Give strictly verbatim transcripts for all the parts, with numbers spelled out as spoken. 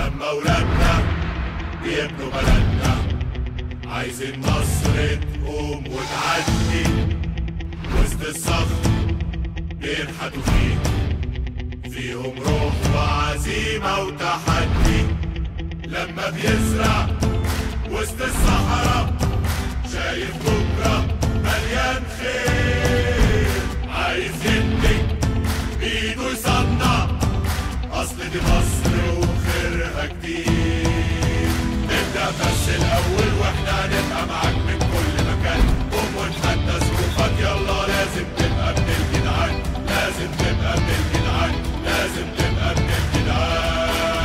لما ولادنا بيبنوا بلدنا، عايزين مصر تقوم وتعدي وسط الصخر بينحتوا فيه، فيهم روح وعزيمة وتحدي. لما بيزرع وسط الصحراء شايف بكرة مليان خير، عايز يدي بإيده يصنع، أصل دي مصر وخيرها كتير. نبدأ بس الأول وإحنا هنبقى معاك من كل مكان، قوم ونحدى ظروفك يلا، لازم تبقى ابن الجدعان، لازم تبقى ابن الجدعان، لازم تبقى ابن الجدعان.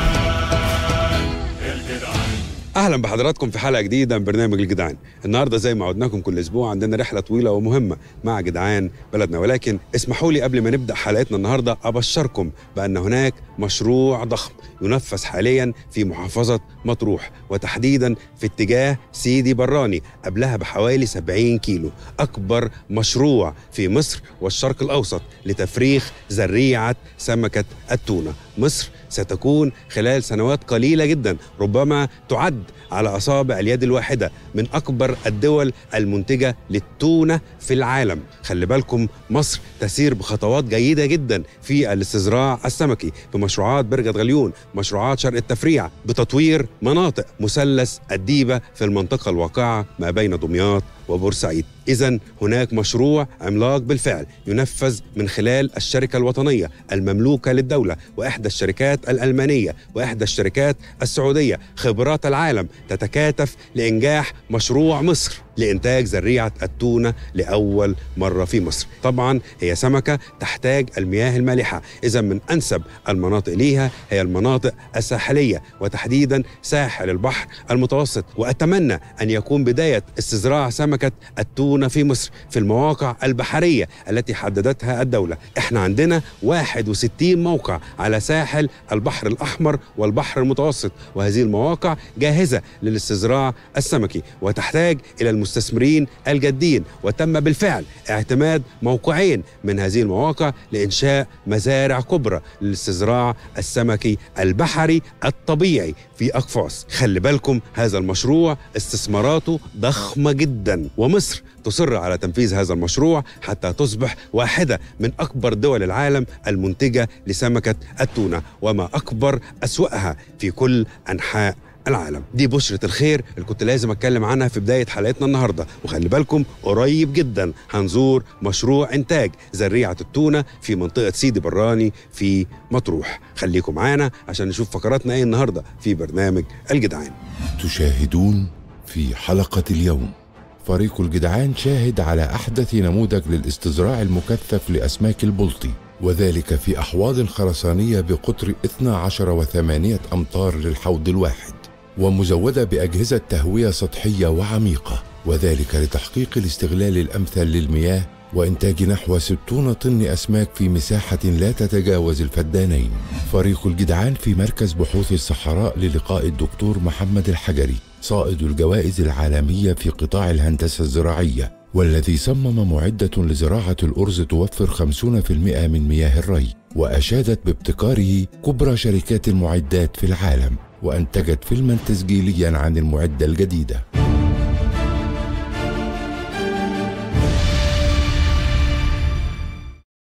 الجدعان اهلا بحضراتكم في حلقه جديده من برنامج الجدعان. النهارده زي ما عودناكم كل اسبوع عندنا رحله طويله ومهمه مع جدعان بلدنا، ولكن اسمحوا لي قبل ما نبدا حلقتنا النهارده ابشركم بان هناك مشروع ضخم ينفذ حاليا في محافظه مطروح، وتحديدا في اتجاه سيدي براني، قبلها بحوالي سبعين كيلو. اكبر مشروع في مصر والشرق الاوسط لتفريخ زريعه سمكه التونه. مصر ستكون خلال سنوات قليلة جدا ربما تعد على أصابع اليد الواحدة من أكبر الدول المنتجة للتونة في العالم. خلي بالكم مصر تسير بخطوات جيدة جدا في الاستزراع السمكي بمشروعات برجة غليون، مشروعات شرق التفريع، بتطوير مناطق مثلث الديبة في المنطقة الواقعة ما بين دمياط وبورسعيد. إذن هناك مشروع عملاق بالفعل ينفذ من خلال الشركة الوطنية المملوكة للدولة وإحدى الشركات الألمانية وإحدى الشركات السعودية. خبرات العالم تتكاتف لإنجاح مشروع مصر لإنتاج زريعة التونة لأول مرة في مصر. طبعا هي سمكة تحتاج المياه المالحة، إذن من أنسب المناطق ليها هي المناطق الساحلية وتحديدا ساحل البحر المتوسط. وأتمنى أن يكون بداية استزراع سمكة التونة في مصر في المواقع البحرية التي حددتها الدولة. احنا عندنا واحد وستين موقع على ساحل البحر الأحمر والبحر المتوسط، وهذه المواقع جاهزة للاستزراع السمكي وتحتاج إلى المستثمرين الجادين. وتم بالفعل اعتماد موقعين من هذه المواقع لإنشاء مزارع كبرى للاستزراع السمكي البحري الطبيعي في أقفاص. خلي بالكم هذا المشروع استثماراته ضخمة جدا، ومصر تصر على تنفيذ هذا المشروع حتى تصبح واحدة من أكبر دول العالم المنتجة لسمكة التونة وما أكبر أسواقها في كل أنحاء العالم. دي بشرة الخير اللي كنت لازم أتكلم عنها في بداية حلقتنا النهاردة. وخلي بالكم قريب جدا هنزور مشروع إنتاج زريعة التونة في منطقة سيدي براني في مطروح. خليكم معانا عشان نشوف فقراتنا إيه النهاردة في برنامج الجدعان. تشاهدون في حلقة اليوم فريق الجدعان شاهد على أحدث نموذج للاستزراع المكثف لأسماك البلطي، وذلك في أحواض خرسانية بقطر اثني عشر وثمانية أمتار للحوض الواحد، ومزودة بأجهزة تهوية سطحية وعميقة، وذلك لتحقيق الاستغلال الأمثل للمياه وإنتاج نحو ستين طن أسماك في مساحة لا تتجاوز الفدانين. فريق الجدعان في مركز بحوث الصحراء للقاء الدكتور محمد الحجري صائد الجوائز العالمية في قطاع الهندسة الزراعية، والذي صمم معدة لزراعة الأرز توفر خمسين بالمئة من مياه الري، وأشادت بابتكاره كبرى شركات المعدات في العالم، وأنتجت فيلما تسجيليا عن المعدة الجديدة.